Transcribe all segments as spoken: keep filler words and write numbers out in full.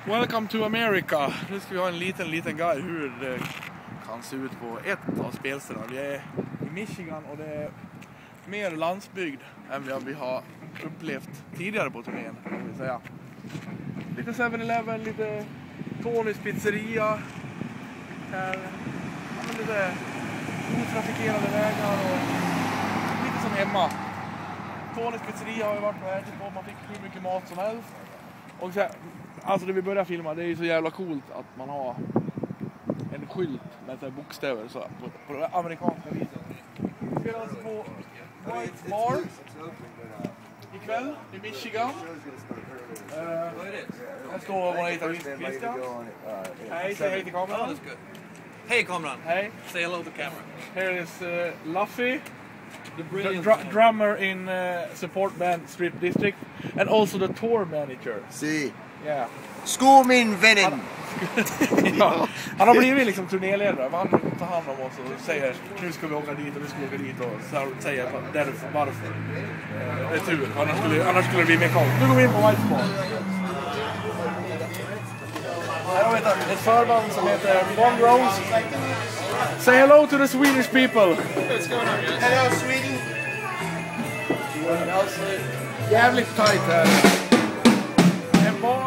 Welcome to America. Nu ska vi ha en liten, liten guide hur det kan se ut på ett av spelstäderna. Vi är i Michigan och det är mer landsbygd än vad vi har upplevt tidigare på turnén, kan vi säga. Lite seven eleven, lite Tonys pizzeria. Här, lite otrafikerade vägar och lite som hemma. Tonys pizzeria har ju varit och ätit på, man fick hur mycket mat som helst. Och så här, alltså det vi börjar filma, det är ju så jävla coolt att man har en skylt med så här bokstäver så, på, på det amerikanska viset. Vi spelar alltså på White Bar ikväll i Michigan. Uh, här står vår gitarrist Christian. Hej, säg hej till kameran. Hey, kameran. Hej. Say hello to camera. Here is uh, Luffy, the dr drummer in uh, support band Strip District, and also the tour manager. Si. Yeah. Skå min vännen! Ja, han har blivit liksom turnéledare. Han tar hand om oss och säger nu ska vi åka dit och nu ska vi åka dit och så säger därför, varför. Det är tur, annars skulle, annars skulle det bli mer kaos. Nu går vi in på White Bar. Här har vi ett, ett förband som heter One Rose. Say hello to the Swedish people. Hello Sweden! Jävligt tajt här. En bar.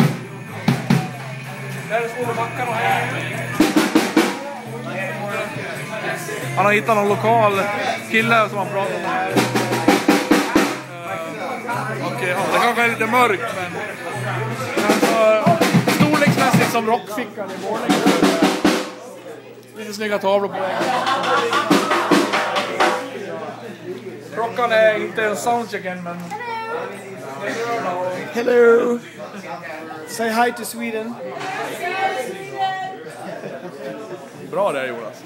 Där står backarna här. Han har hittat någon lokal kille som han pratar med här. Uh, Okej, ja, det kanske är lite mörkt, men alltså, storleksmässigt som rockfickan i Borlänge. Lite snygga tavlor på vägen. Klockan är inte en soundcheck än, men hello. Say hi to Sweden. Bra där, Jonas.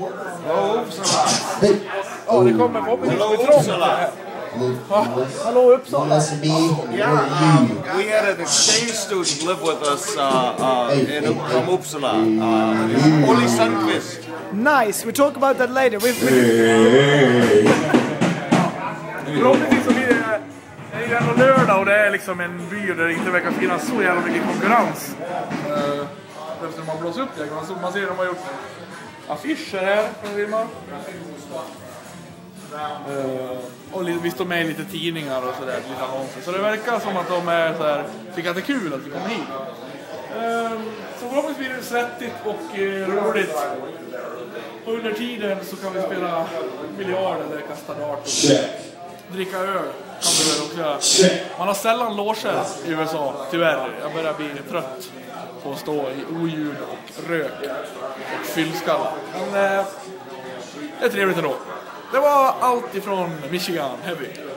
Ja, det kommer förhoppningsvis med trångt. Hallå Uppsala. Yeah, um, we had an exchange student live with us uh, uh, in, from Uppsala, uh, Olli Sundqvist. Nice, we'll talk about that later. We've, we've... Förhoppningsvis så blir det, det är ju ändå lördag och det är liksom en by där det inte verkar finnas så jävla mycket konkurrens. Uh, eftersom man blåser upp det, man, man ser att de har gjort affischer här från Vilma. Uh, och vi står med i lite tidningar och sådär, lite annonser. Så det verkar som att de är så här, tycker att det är kul att vi kommer hit. Uh, så förhoppningsvis blir det svettigt och uh, roligt. Och under tiden så kan vi spela miljarder eller kasta dart och dricka öl. Kan vi väl också göra. Man har sällan loger i U S A, tyvärr. Jag börjar bli trött på att stå i oljud och rök och fyllskalla. Men uh, det är trevligt ändå. Det var allt ifrån Michigan Heavy.